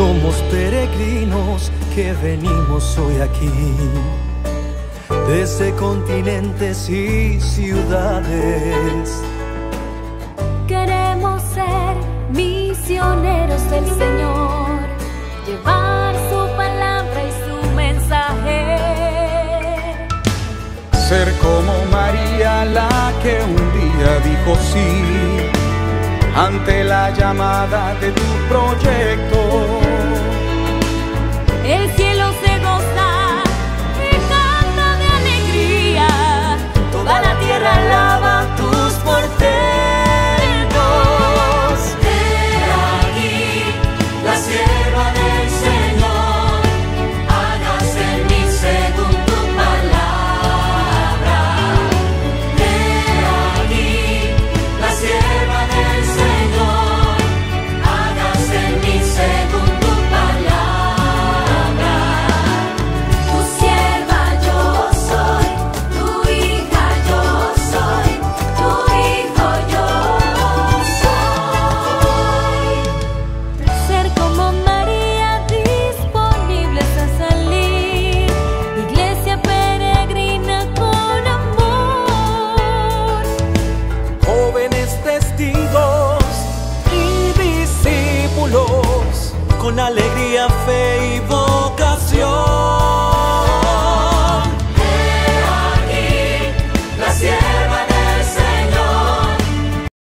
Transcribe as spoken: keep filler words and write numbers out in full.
Somos peregrinos que venimos hoy aquí, desde continentes y ciudades. Queremos ser misioneros del Señor, llevar su palabra y su mensaje. Ser como María, la que un día dijo sí ante la llamada de tu proyecto. El cielo se goza y canta de alegría, toda la tierra alaba tus portentos. He aquí la sierva del Señor, hágase en mí según tu palabra. He aquí la sierva del Señor, hágase en mí según tu palabra. Tu sierva yo soy, tu hija yo soy, tu hijo yo soy. Ser como María, disponibles a salir, iglesia peregrina con amor. Jóvenes testigos y discípulos, con alegría, fe y